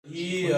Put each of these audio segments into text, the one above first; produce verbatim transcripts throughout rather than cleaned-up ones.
ही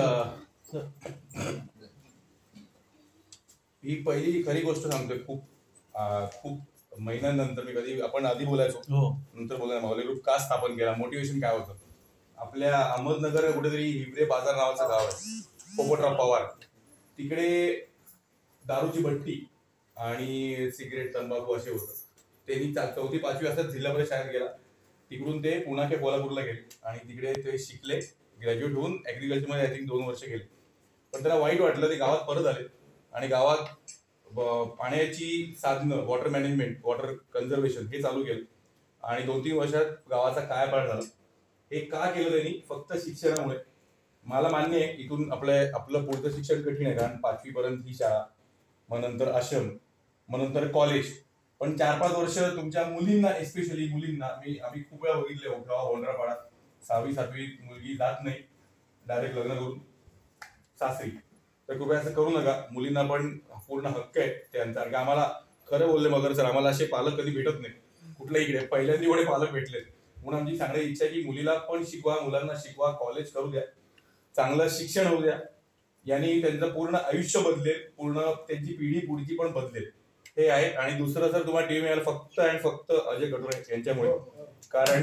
ही पहिली खरी गोष्ट सांगतोय. खूप खूप महिन्यानंतर मी कधी आपण आधी बोलायचो नंतर बोलायला माऊली ग्रुप का स्थापन केला, मोटिवेशन काय होतं. आपल्या अहमदनगर कुठेतरी हिवरे बाजार नावाचं गाव आहे, पोपटराव पवार, तिकडे दारूची भट्टी आणि सिगरेट तंबाखू असे होतं. त्यांनी चौथी पाचवी असतात जिल्हा परिषद शाळेत गेला, तिकडून ते पुणा ते कोल्हापूरला गेले आणि तिकडे ते शिकले, ग्रॅज्युएट होऊन ऍग्रिकल्चरमध्ये आय थिंक दोन वर्ष गेले. पण त्याला वाईट वाटलं, ते गावात परत आले आणि गावात पाण्याची साधनं, वॉटर मॅनेजमेंट, वॉटर कन्झर्वेशन हे चालू केलं आणि दोन तीन वर्षात गावाचा कायापालट झाला. हे का केलं त्यांनी? फक्त शिक्षणामुळे. मला मान्य आहे इथून आपलं आपलं पुढचं शिक्षण कठीण आहे, कारण पाचवी पर्यंत ही शाळा, मग नंतर आश्रम, मग नंतर कॉलेज. पण चार पाच वर्ष तुमच्या मुलींना, एस्पेशली मुलींना, मी आम्ही खूप वेळा बघितले होंडरापाडा, सहावी सातवी मुलगी जात नाही, डायरेक्ट लग्न करून सासरी. तर कृपया असं करू नका, मुलींना पण पूर्ण हक्क आहे त्यांचा. आणि आम्हाला खरं बोलले मगर सर, आम्हाला असे पालक कधी भेटत नाही कुठल्या इकडे, पहिल्यांदा एवढे पालक भेटलेत. म्हणून आमची सांगण्याची इच्छा आहे की मुलीला पण शिकवा, मुलांना शिकवा, कॉलेज करू द्या, चांगलं शिक्षण होऊ द्या. यांनी त्यांचं पूर्ण आयुष्य बदलेल, पूर्ण त्यांची पिढी पुढची पण बदलेल, हे आहे. आणि दुसरं सर, तुम्हाला टीव्ही मिळालं फक्त आणि फक्त अजय कटोरे यांच्यामुळे. कारण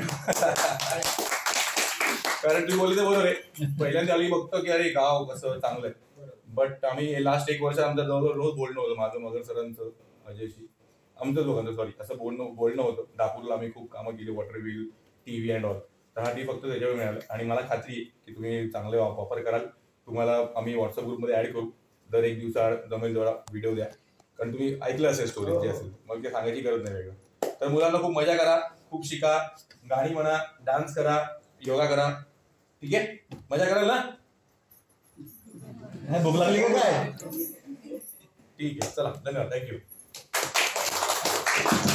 कारण तुम्ही बोलले तर बरोबर आहे, पहिल्यांदा आम्ही बघतो की अरे गाव कसं चांगलं आहे, बट आम्ही लास्ट एक वर्ष आमचं जवळजवळ रोज बोलणं होतं, माझं, मगर सरांचं, अजयशी, आमचं दोघांचं सॉरी असं बोलणं बोलणं होतं. दापूरला आम्ही खूप कामं केली, water wheel, TV and all. तर हा टी फक्त त्याच्यावर मिळालं. आणि मला खात्री आहे की तुम्ही चांगले वापर कराल. तुम्हाला आम्ही व्हॉट्सअप ग्रुपमध्ये ऍड करू, दर एक दिवसा जमेल जरा व्हिडिओ द्या, कारण तुम्ही ऐकलं असेल स्टोरी जे असेल, मग ते सांगायची गरज नाही वेगळं. तर मुलांना खूप मजा करा, खूप शिका, गाणी म्हणा, डान्स करा, योगा करा, ठीक आहे? मजा कराल ना? भूक लागली का काय? ठीक आहे, चला, धन्यवाद, थँक्यू.